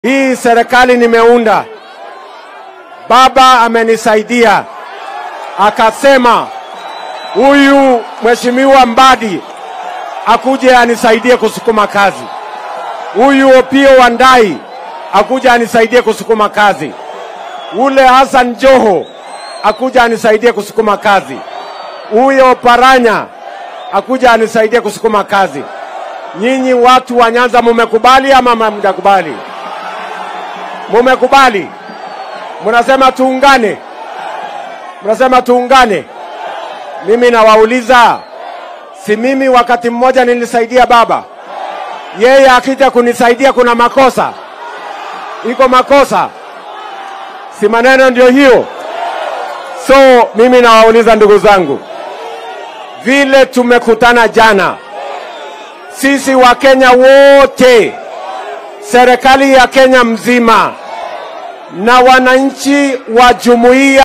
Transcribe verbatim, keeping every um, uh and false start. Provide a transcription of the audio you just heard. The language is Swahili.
Hii serikali nimeunda, baba amenisaidia, akasema huyu mheshimiwa Mbadi akuje anisaidie kusukuma kazi. Huyu Opio Wandayi akuje anisaidie kusukuma kazi. Ule Hassan Joho akuje anisaidie kusukuma kazi. Huyo Oparanya akuje anisaidie kusukuma kazi. Nyinyi watu wa Nyanza mumekubali ama hamjakubali? Mumekubali? Mnasema tuungane? Mnasema tuungane? Mimi nawauliza, si mimi wakati mmoja nilisaidia baba? Yeye akija kunisaidia kuna makosa? Iko makosa? Si maneno ndio hiyo? So mimi nawauliza ndugu zangu, vile tumekutana jana, sisi wa Kenya wote, serikali ya Kenya mzima na wananchi wa jumuiya